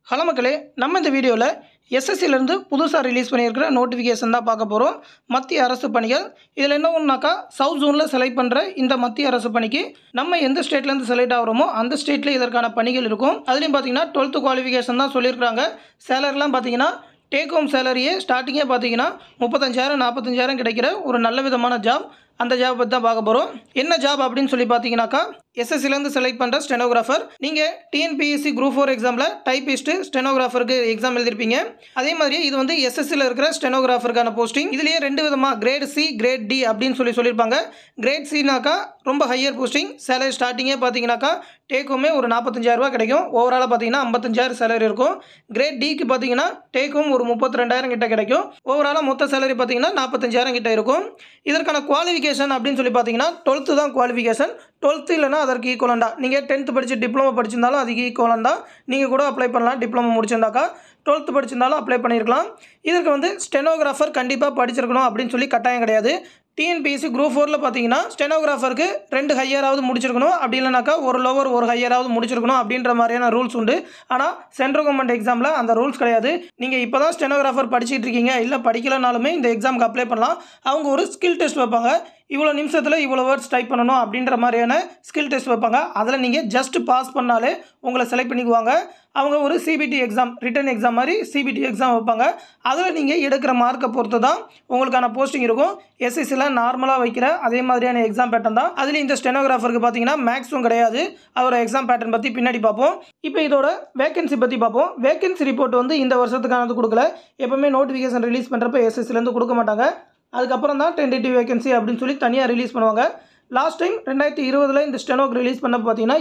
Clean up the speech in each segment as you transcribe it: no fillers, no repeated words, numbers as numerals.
Hello மக்களே, நம்ம இந்த வீடியோவில் எஸ்எஸ்சிலேருந்து புதுசாக ரிலீஸ் பண்ணியிருக்கிற நோட்டிஃபிகேஷன் தான் பார்க்க போகிறோம். மத்திய அரசு பணிகள். இதில் என்ன ஒன்றாக்கா, சவுத் ஜோனில் செலக்ட் பண்ணுற இந்த மத்திய அரசு பணிக்கு நம்ம எந்த ஸ்டேட்லேருந்து செலக்ட் ஆகிறோமோ அந்த ஸ்டேட்டில் இதற்கான பணிகள் இருக்கும். அதுலேயும் பார்த்தீங்கன்னா 12th குவாலிஃபிகேஷன் தான் சொல்லியிருக்காங்க. சேலரிலாம் பார்த்தீங்கன்னா டேக் ஹோம் சேலரியே ஸ்டார்டிங்கே பார்த்தீங்கன்னா 35,000 45,000 கிடைக்கிற ஒரு நல்ல விதமான ஜாப். அந்த ஜாப் பற்றி தான் பார்க்க போகிறோம். என்ன ஜாப் அப்படின்னு சொல்லி பார்த்தீங்கன்னாக்கா, எஸ்எஸ்சிலேருந்து செலக்ட் பண்ணுற ஸ்டெனோகிராஃபர். நீங்கள் டிஎன்பிஎஸ்சி குரூப் 4 எக்ஸாமில் டைப்பிஸ்ட்டு ஸ்டெனோகிராஃபருக்கு எக்ஸாம் எழுதிருப்பீங்க. அதே மாதிரி இது வந்து எஸ்எஸ்சியில் இருக்கிற ஸ்டெனோகிராஃபருக்கான போஸ்டிங். இதுலேயே ரெண்டு விதமாக கிரேட் சி கிரேட் டி அப்படின்னு சொல்லியிருப்பாங்க. கிரேட் சினாக்கா ரொம்ப ஹையர் போஸ்டிங். சேலரி ஸ்டார்டிங்கே பார்த்தீங்கன்னாக்கா டேக் ஹோமே ஒரு 45,000 கிடைக்கும். ஓவராலாக பார்த்தீங்கன்னா 55,000 சேலரி இருக்கும். கிரேட் டிக்கு பார்த்தீங்கன்னா டேக் ஹோம் ஒரு 32,000 கிட்ட கிடைக்கும். ஓவராலாக மொத்த சேலரி பார்த்தீங்கன்னா 45,000 கிட்ட இருக்கும். இதற்கான குவாலிஃபிகேஷன் அப்படின்னு சொல்லி பார்த்தீங்கன்னா 12th தான் குவாலிஃபிகேஷன். 12th இல்லைனா அதற்கு ஈக்குவலண்டா நீங்கள் 10th படித்து டிப்ளமோ படிச்சிருந்தாலும் அதுக்கு ஈக்குவலண்டா நீங்கள் கூட அப்ளை பண்ணலாம். டிப்ளமோ முடிச்சிருந்தாக்கா 12th படிச்சிருந்தாலும் அப்ளை பண்ணியிருக்கலாம். இதற்கு வந்து ஸ்டெனோகிராஃபர் கண்டிப்பாக படிச்சிருக்கணும் அப்படின்னு சொல்லி கட்டாயம் கிடையாது. டிஎன்பிஎஸ்சி குரூப் 4ல் பார்த்தீங்கன்னா ஸ்டெனோகிராஃபருக்கு 2 ஹையராவது முடிச்சிருக்கணும். அப்படி இல்லைனாக்கா ஒரு லோவர் ஒரு ஹையராவது முடிச்சிருக்கணும் அப்படின்ற மாதிரியான ரூல்ஸ் உண்டு. ஆனால் சென்ட்ரல் கவர்மெண்ட் எக்ஸாமில் அந்த ரூல்ஸ் கிடையாது. நீங்கள் இப்போ தான் ஸ்டெனோகிராஃபர் படிச்சுட்டு இருக்கீங்க, இல்லை படிக்கலனாலுமே இந்த எக்ஸாமுக்கு அப்ளை பண்ணலாம். அவங்க ஒரு ஸ்கில் டெஸ்ட் வைப்பாங்க. இவ்வளோ நிமிஷத்தில் இவ்வளோ வேர்ட்ஸ் டைப் பண்ணணும் அப்படின்ற மாதிரியான ஸ்கில் டெஸ்ட் வைப்பாங்க. அதில் நீங்கள் ஜஸ்ட் பாஸ் பண்ணாலே உங்களை செலக்ட் பண்ணிக்குவாங்க. அவங்க ஒரு சிபிடி எக்ஸாம், ரிட்டன் எக்ஸாம் மாதிரி சிபிடி எக்ஸாம் வைப்பாங்க. அதில் நீங்கள் எடுக்கிற மார்க்கை பொறுத்து தான் உங்களுக்கான போஸ்டிங் இருக்கும். எஸ்எஸ்சியில் நார்மலாக வைக்கிற அதே மாதிரியான எக்ஸாம் பேட்டர்ன் தான். அதில் இந்த ஸ்டெனோகிராஃபருக்கு பார்த்தீங்கன்னா மேக்ஸும் கிடையாது. அதோட எக்ஸாம் பேட்டர்ன் பற்றி பின்னாடி பார்ப்போம். இப்போ இதோட வேகன்சி பற்றி பார்ப்போம். வேகன்சி ரிப்போர்ட் வந்து இந்த வருஷத்துக்கானது கொடுக்கல. எப்போவுமே நோட்டிஃபிகேஷன் ரிலீஸ் பண்ணுறப்ப எஸ்எஸ்சிலேருந்து கொடுக்க மாட்டாங்க. அதுக்கப்புறம் தான் டென்டேட்டிவ் வேகன்சி அப்படின்னு சொல்லி தனியாக ரிலீஸ் பண்ணுவாங்க. லாஸ்ட் டைம் 2020 இந்த ஸ்டெனோக்கு ரிலீஸ் பண்ண பார்த்தீங்கன்னா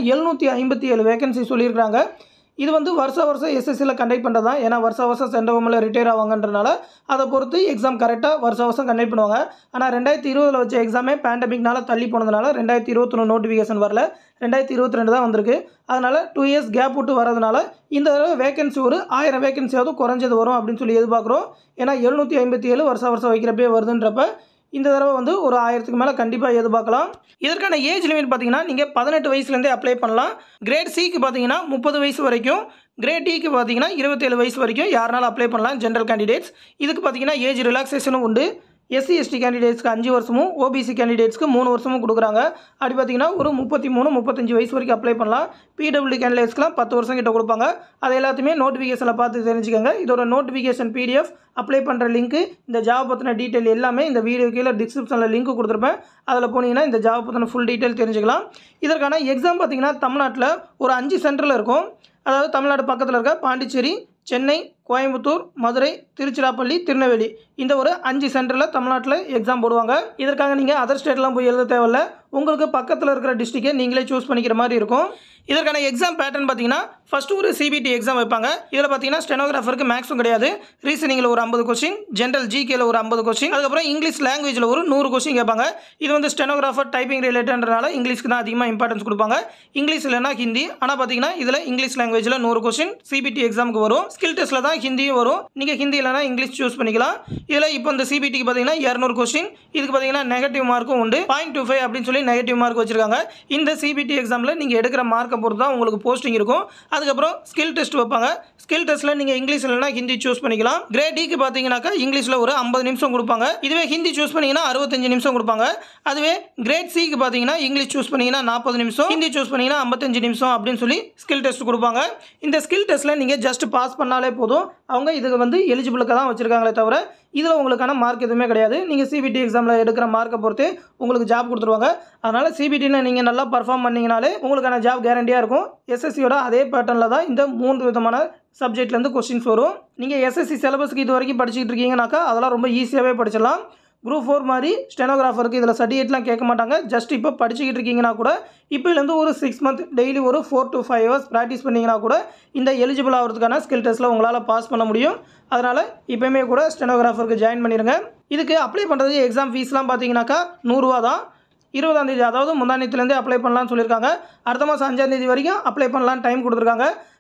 757 வேகன்சி சொல்லியிருக்காங்க. இது வந்து வருஷம் எஸ்எஸ்சியில் கண்டக்ட் பண்ணுறது தான். ஏன்னா வருஷம் சென்ட்ரல் கவர்மெண்ட்டில் ரிட்டையர் ஆவாங்கன்றனால அதை பொறுத்து எக்ஸாம் கரெக்டாக வருஷம் கண்டக்ட் பண்ணுவாங்க. ஆனால் 2020 வச்ச எக்ஸாமே பேண்டமிக்னால தள்ளி போனதுனால 2021 நோட்டிஃபிகேஷன் வரல. 2022 தான் வந்திருக்கு. அதனால் 2 இயர்ஸ் கேப் விட்டு வரதுனால இந்த தடவை வேகன்சி ஒரு 1000 வேகன்சியாவது குறைஞ்சது வரும் அப்படின்னு சொல்லி எதிர்பார்க்குறோம். ஏன்னா 757 வருஷம் வைக்கிறப்பே வருதுன்றப்ப இந்த தடவை வந்து ஒரு 1000க்கு மேலே கண்டிப்பாக எதிர்பார்க்கலாம். இதற்கான ஏஜ் லிமிட் பார்த்தீங்கன்னா நீங்கள் 18 வயசுலேருந்தே அப்ளை பண்ணலாம். கிரேட் சிக்கு பார்த்தீங்கன்னா 30 வயசு வரைக்கும், கிரேட் டிக்கு பார்த்தீங்கன்னா 27 வயசு வரைக்கும் யாருனாலும் அப்ளை பண்ணலாம் ஜென்ரல் கேண்டிடேட்ஸ். இதுக்கு பார்த்தீங்கன்னா ஏஜ் ரிலாக்ஸேஷனும் உண்டு. எஸ்சி எஸ்டி கேண்டிடேட்ஸ்க்கு 5 வருஷமும், ஓபிசி கேண்டிடேட்ஸ்க்கு 3 வருஷமும் கொடுக்குறாங்க. அப்படி பார்த்தீங்கன்னா ஒரு 33 35 வயசு வரைக்கும் அப்ளை பண்ணலாம். பிடபிள்யூ கேண்டிடேட்ஸ்க்குலாம் 10 வருஷம் கிட்ட கொடுப்பாங்க. அது எல்லாத்தையுமே நோட்டிஃபிகேஷனில் பார்த்து தெரிஞ்சுக்கோங்க. இதோட நோட்டிஃபிகேஷன் பிடிஎஃப், அப்ளை பண்ணுற லிங்க்கு, இந்த ஜாப் பற்றின டீட்டெயில் எல்லாமே இந்த வீடியோ கீழே டிஸ்கிரிப்ஷனில் லிங்க் கொடுத்துருப்பேன். அதில் போனீங்கன்னா இந்த ஜாப் பற்றின ஃபுல் டீட்டெயில் தெரிஞ்சுக்கலாம். இதற்கான எக்ஸாம் பார்த்தீங்கன்னா தமிழ்நாட்டில் ஒரு 5 சென்டரில் இருக்கும். அதாவது தமிழ்நாடு பக்கத்தில் இருக்க பாண்டிச்சேரி, சென்னை, கோயம்புத்தூர், மதுரை, திருச்சிராப்பள்ளி, திருநெல்வேலி, இந்த ஒரு 5 சென்டரில் தமிழ்நாட்டில் எக்ஸாம் போடுவாங்க. இதற்காக நீங்கள் அதர் ஸ்டேட்லாம் போய் எழுத தேவையில்லை. உங்களுக்கு பக்கத்தில் இருக்கிற டிஸ்ட்ரிக்டை நீங்களே சூஸ் பண்ணிக்கிற மாதிரி இருக்கும். இதற்கான எக்ஸாம் பேட்டர்ன் பார்த்தீங்கன்னா ஃபஸ்ட்டு ஒரு சிபிடி எக்ஸாம் வைப்பாங்க. இதில் பார்த்தீங்கன்னா ஸ்டெனோகிராஃபருக்கு மேக்ஸும் கிடையாது. ரீசனிங்கில் ஒரு 50 கொஸ்டின், ஜென்ரல் ஜிகேல ஒரு 50 கொஸ்டின், அதுக்கப்புறம் இங்கிலீஷ் லாங்குவேஜில் ஒரு 100 கொஸ்டின் கேட்பாங்க. இது வந்து ஸ்டெனோகிராஃபர் டைப்பிங் ரிலேட்டட்ன்றனால இங்கிலீஷ்க்கு தான் அதிகமாக இம்பார்ட்டன்ஸ் கொடுப்பாங்க. இங்கிலீஷ் இல்லைனா ஹிந்தி. ஆனால் பார்த்தீங்கன்னா இதில் இங்கிலீஷ் லாங்குவேஜில் 100 கொஸ்டின் சிபிடி எக்ஸாமுக்கு வரும். ஸ்கில் டெஸ்ட்டில் தான் ஹிந்தியும் வரும். நீங்கள் ஹிந்தி இல்லைனா இங்கிலீஷ் சூஸ் பண்ணிக்கலாம். இதில் இப்போ இந்த சிபிடிக்கு பார்த்தீங்கன்னா 200 கொஸ்டின். இதுக்கு பார்த்தீங்கன்னா நெகட்டிவ் மார்க்கும் உண்டு. 0.25 அப்படின்னு சொல்லி நெகட்டிவ் மார்க் வச்சிருக்காங்க. இந்த சிபிடி எக்ஸாமில் நீங்கள் எடுக்கிற மார்க்கை பொறுத்து தான் உங்களுக்கு போஸ்டிங் இருக்கும். அதுக்கப்புறம் ஸ்கில் டெஸ்ட் வைப்பாங்க. ஸ்கில் டெஸ்ட்டில் நீங்கள் இங்கிலீஷ் இல்லைனா ஹிந்தி சூஸ் பண்ணிக்கலாம். கிரேட் டிக்கு பார்த்தீங்கன்னாக்கா இங்கிலீஷில் ஒரு 50 நிமிஷம் கொடுப்பாங்க. இதுவே ஹிந்தி சூஸ் பண்ணிங்கன்னா 65 நிமிஷம் கொடுப்பாங்க. அதுவே கிரேட் சிக்கு பார்த்தீங்கன்னா இங்கிலீஷ் சூஸ் பண்ணிங்கன்னா 40 நிமிஷம், ஹிந்தி சூஸ் பண்ணிங்கன்னா 55 நிமிஷம் அப்படின்னு சொல்லி ஸ்கில் டெஸ்ட் கொடுப்பாங்க. இந்த ஸ்கில் டெஸ்ட்டில் நீங்கள் ஜஸ்ட் பாஸ் பண்ணாலே போதும். அவங்க இதுக்கு வந்து எலிஜிபிளுக்கு தான் வச்சுருக்காங்களே தவிர இதில் உங்களுக்கான மார்க் எதுவுமே கிடையாது. நீங்கள் சிபிடி எக்ஸாமில் எடுக்கிற மார்க்கை பொறுத்து உங்களுக்கு ஜாப் கொடுத்துருவாங்க. அதனால் சிபிடியில் நீங்கள் நல்லா பர்ஃபார்ம் பண்ணிங்கனாலே உங்களுக்கான ஜாப் கேரண்டியாக இருக்கும். எஸ்எஸ்சியோட அதே பேட்டர்னில் தான் இந்த 3 விதமான சப்ஜெக்ட்லேருந்து கொஸ்டின்ஸ் வரும். நீங்கள் எஸ்எஸ்சி சிலபஸ்க்கு இது வரைக்கும் படிச்சுக்கிட்டு இருக்கீங்கன்னாக்கா அதெல்லாம் ரொம்ப ஈஸியாகவே படிச்சிடலாம். குரூப் 4 மாதிரி ஸ்டெனோகிராஃபருக்கு இதில் சர்டிஃபிகேட்லாம் கேட்க மாட்டாங்க. ஜஸ்ட் இப்போ படிச்சுக்கிட்டு இருக்கீங்கன்னா கூட இப்போலேருந்து ஒரு 6 மந்த் டெய்லி ஒரு 4 to 5 hours ப்ராக்டிஸ் பண்ணிங்கன்னா கூட இந்த எலிஜிபிள் ஆகிறதுக்கான ஸ்கில் டெஸ்ட்டில் உங்களால் பாஸ் பண்ண முடியும். அதனால் இப்போயுமே கூட ஸ்டெனோகிராஃபருக்கு ஜாயின் பண்ணிடுங்க. இதுக்கு அப்ளை பண்ணுறதுக்கு எக்ஸாம் ஃபீஸ்லாம் பார்த்தீங்கன்னாக்கா 100 ரூபா தான். 20ஆம் தேதி அதாவது முந்தானத்துலேருந்தே அப்ளை பண்ணலாம்னு சொல்லியிருக்காங்க. அடுத்த மாதம் 5ஆம் தேதி வரைக்கும் அப்ளை பண்ணலான்னு டைம் கொடுத்துருக்காங்க.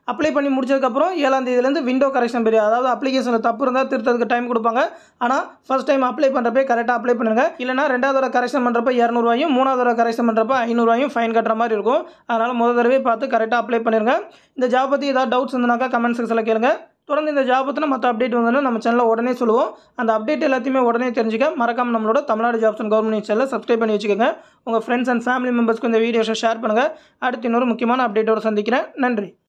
அப்ளை பண்ணி முடிச்சதுக்கப்புறம் 7ஆம் தேதியிலேருந்து விண்டோ கரெக்ஷன் பீரியட், அதாவது அப்ளிகேஷனில் தப்பு இருந்தால் திருத்ததுக்கு டைம் கொடுப்பாங்க. ஆனால் ஃபர்ஸ்ட் டைம் அப்ளை பண்ணுறப்ப கரெக்டாக அப்ளை பண்ணுங்க. இல்லைனா 2வது தடவை கரெக்ஷன் பண்ணுறப்ப 200 மூணாவது தடவை கரெக்ஷன் பண்ணுறப்ப 500 ஃபைன் கட்டுற மாதிரி இருக்கும். அதனால் முதல் தடவை பார்த்து கரெக்டாக அப்ளை பண்ணிடுங்க. இந்த ஜாப் பற்றி ஏதாவது டவுட்ஸ் இருந்தாக்கா கமெண்ட் செக்ஷனில் கேளுங்க. தொடர்ந்து இந்த ஜாப் பற்றின மற்ற அப்டேட் வந்தோன்னா நம்ம சேனலில் உடனே சொல்லுவோம். அந்த அப்டேட் எல்லாத்தையுமே உடனே தெரிஞ்சுக்க மறக்காமல் நம்மளோட தமிழ்நாடு ஜாப்ஸ் அண்ட் கவர்மெண்ட் சேனலை சப்ஸ்கிரைப் பண்ணி வச்சுக்கோங்க. உங்கள் ஃப்ரெண்ட்ஸ் அண்ட் ஃபேமிலி மெம்பர்ஸ்க்கு இந்த வீடியோஸை ஷேர் பண்ணுங்கள். அடுத்து இன்னொரு முக்கியமான அப்டேட்டோடு சந்திக்கிறேன். நன்றி.